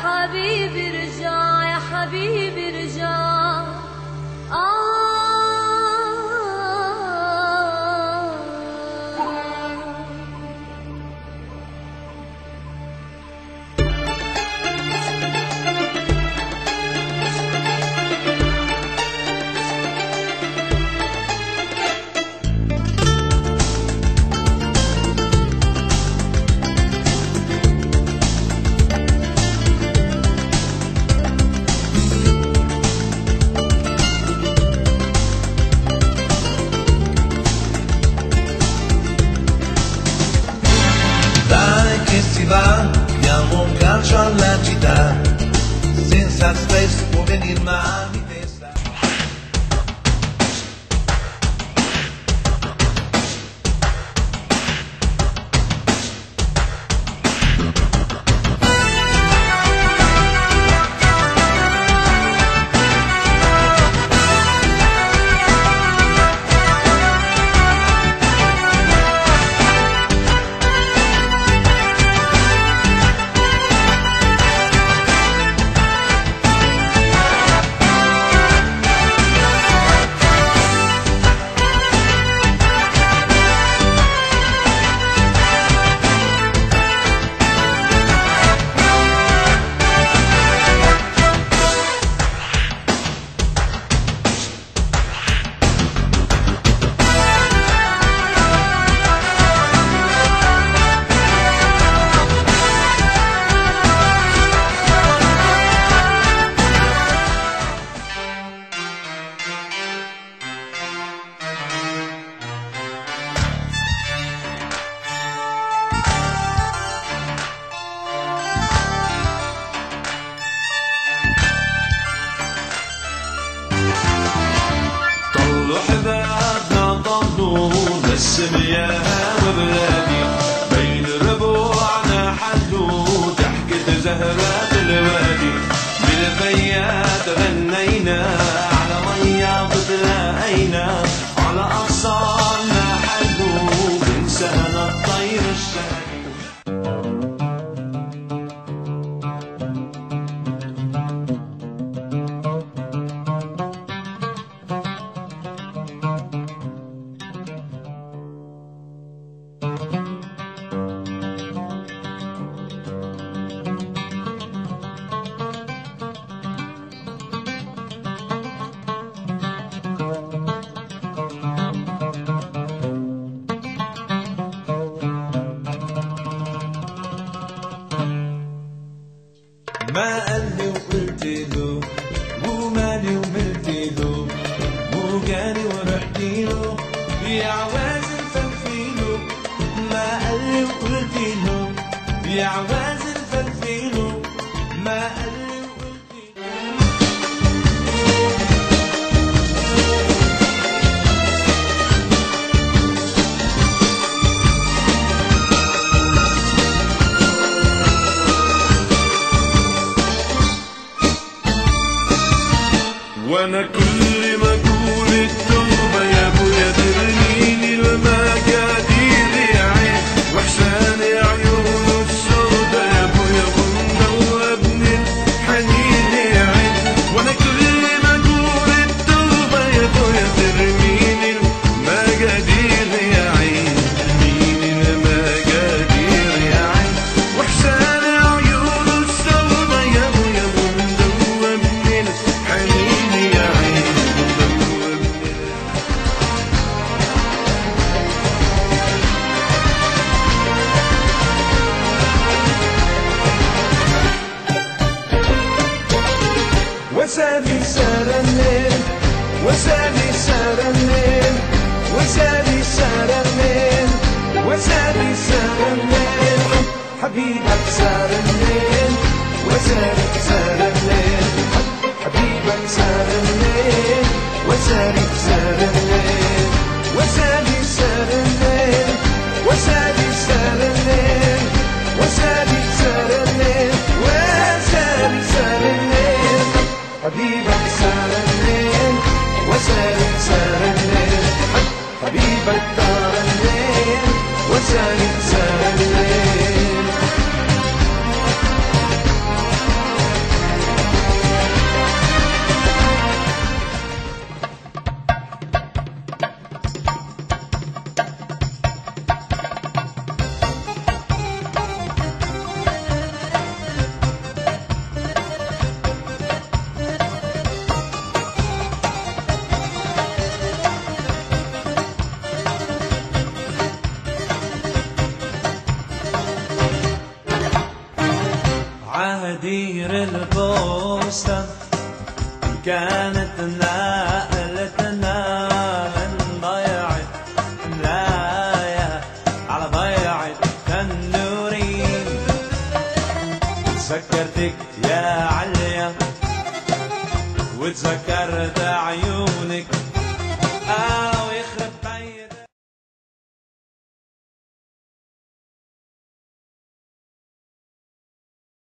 حبيبي ارجع يا حبيبي ارجع Diamo un calcio alla città, senza stress può venir mal di testa. حبابنا ضلوا نسم يا وبلادي بين ربوعنا حلوا ضحكة زهرات الوادي بالفيات غنينا على مية بتلاقينا على أغصاننا حلوا بنسانا الطير الشادي. ما قال لي وقلت له ومالي وملت له وجاني ورحت له يا عوازل فلفيله. ما قال لي وقلت له يا عوازل فلفيله. ما قال لي وقلت له وانا كل ما اقول التوبه يا ابويا ترميني المجادير يا عين واحسان عيونه السودا يا ابويا ومدوبني الحنين يا عين. وانا كل ما اقول التوبه يا ابويا ترميني المجادير يا عين ترميني المجادير يا عين واحسان عيونه السودا يا ابويا ومدوبني الحنين. وسالي سار الليل وسالي سار الليل وسالي سار الليل وسالي سار الليل حبيبك سار الليل وسالي سار الليل حبيبك سار الليل وسالي سار الليل وسالي سار الليل وسالي سار الليل وسالي سار الليل وسالي سار الليل حبيبك سار الليل وسالي سار الليل حبيبك دار الليل وسالي سار الليل. كانت نقلتنا من ضيعة ملاية على ضيعة تنورين. تذكرتك يا عليا وتذكرت عيونك